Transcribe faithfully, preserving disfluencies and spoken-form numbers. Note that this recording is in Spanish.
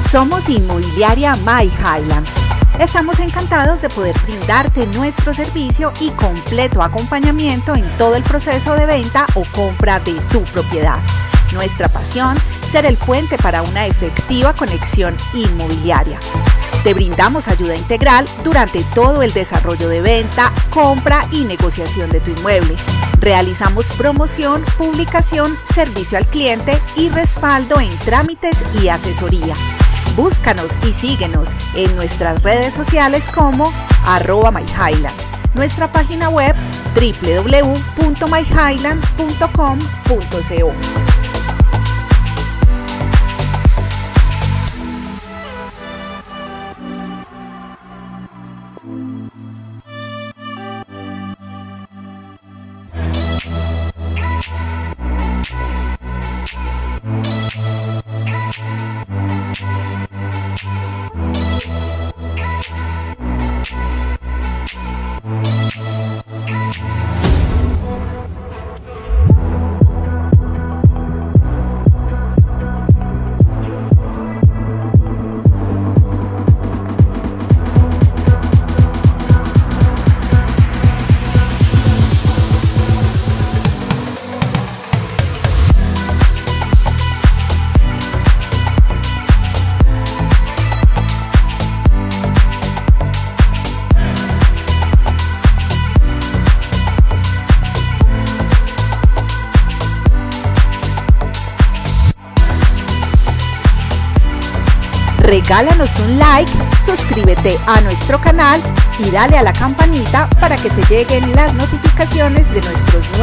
Somos Inmobiliaria My Highland. Estamos encantados de poder brindarte nuestro servicio y completo acompañamiento en todo el proceso de venta o compra de tu propiedad. Nuestra pasión, ser el puente para una efectiva conexión inmobiliaria. Te brindamos ayuda integral durante todo el desarrollo de venta, compra y negociación de tu inmueble. Realizamos promoción, publicación, servicio al cliente y respaldo en trámites y asesoría. Búscanos y síguenos en nuestras redes sociales como arroba myhighland. Nuestra página web doble u doble u doble u punto my highland punto com punto co. Regálanos un like, suscríbete a nuestro canal y dale a la campanita para que te lleguen las notificaciones de nuestros